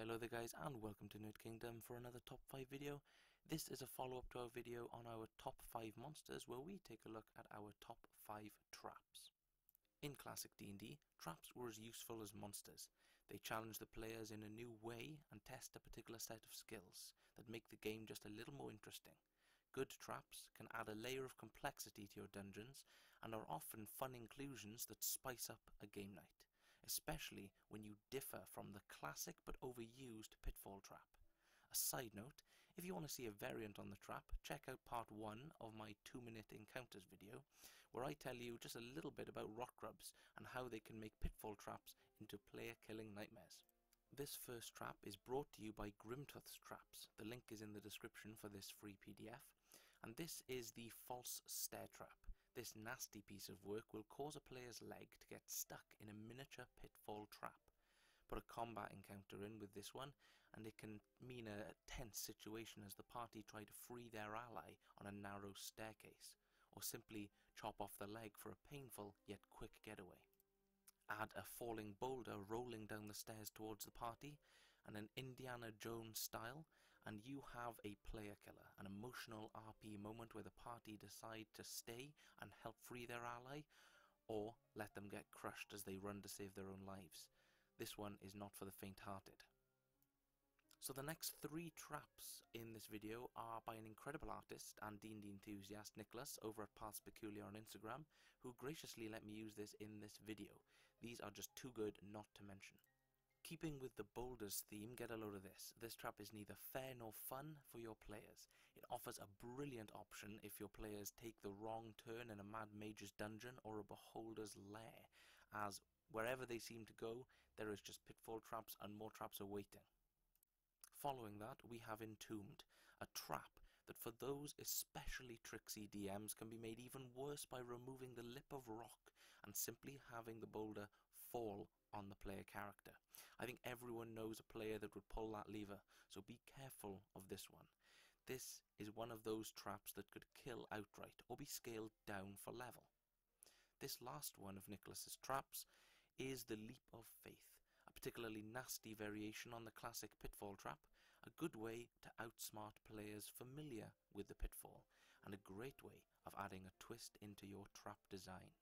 Hello there guys, and welcome to Nerd Kingdom for another top 5 video. This is a follow-up to our video on our top 5 monsters, where we take a look at our top 5 traps. In classic D&D, traps were as useful as monsters. They challenge the players in a new way and test a particular set of skills that make the game just a little more interesting. Good traps can add a layer of complexity to your dungeons and are often fun inclusions that spice up a game night, especially when you differ from the classic but overused pitfall trap. A side note, if you want to see a variant on the trap, check out part 1 of my 2-minute encounters video, where I tell you just a little bit about rock grubs and how they can make pitfall traps into player-killing nightmares. This first trap is brought to you by Grimtooth's Traps. The link is in the description for this free PDF. And this is the false stair trap. This nasty piece of work will cause a player's leg to get stuck in a miniature pitfall trap. Put a combat encounter in with this one, and it can mean a tense situation as the party try to free their ally on a narrow staircase, or simply chop off the leg for a painful yet quick getaway. Add a falling boulder rolling down the stairs towards the party, and an Indiana Jones style, and you have a player killer, an emotional RP moment where the party decide to stay and help free their ally, or let them get crushed as they run to save their own lives. This one is not for the faint-hearted. So the next 3 traps in this video are by an incredible artist and D&D enthusiast, Nicholas, over at Paths Peculiar on Instagram, who graciously let me use this in this video. These are just too good not to mention. Keeping with the boulders theme, get a load of this. This trap is neither fair nor fun for your players. It offers a brilliant option if your players take the wrong turn in a Mad Mage's dungeon or a Beholder's lair, as wherever they seem to go, there is just pitfall traps and more traps are waiting. Following that, we have Entombed, a trap that for those especially tricksy DMs can be made even worse by removing the lip of rock and simply having the boulder fall on the player character. I think everyone knows a player that would pull that lever, so be careful of this one. This is one of those traps that could kill outright or be scaled down for level. This last one of Nicholas's traps is the Leap of Faith, a particularly nasty variation on the classic pitfall trap, a good way to outsmart players familiar with the pitfall, and a great way of adding a twist into your trap design.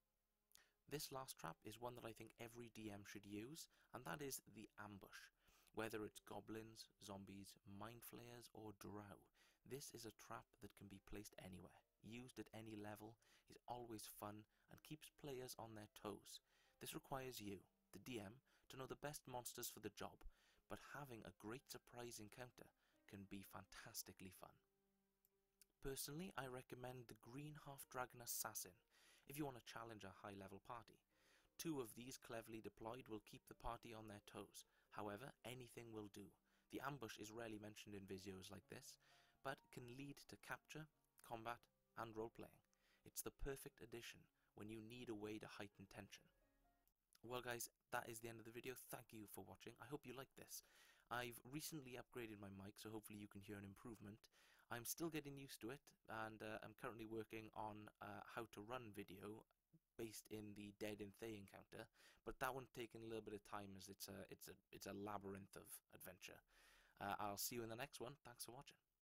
This last trap is one that I think every DM should use, and that is the Ambush. Whether it's goblins, zombies, mind flayers, or drow, this is a trap that can be placed anywhere. Used at any level, is always fun, and keeps players on their toes. This requires you, the DM, to know the best monsters for the job, but having a great surprise encounter can be fantastically fun. Personally, I recommend the Green Half-Dragon Assassin if you want to challenge a high-level party. 2 of these cleverly deployed will keep the party on their toes. However, anything will do. The ambush is rarely mentioned in videos like this, but can lead to capture, combat, and role-playing. It's the perfect addition when you need a way to heighten tension. Well guys, that is the end of the video. Thank you for watching. I hope you liked this. I've recently upgraded my mic, so hopefully you can hear an improvement. I'm still getting used to it, and I'm currently working on how to run video based in the Dead in Thay encounter, but that one's taking a little bit of time as it's a labyrinth of adventure. I'll see you in the next one. Thanks for watching.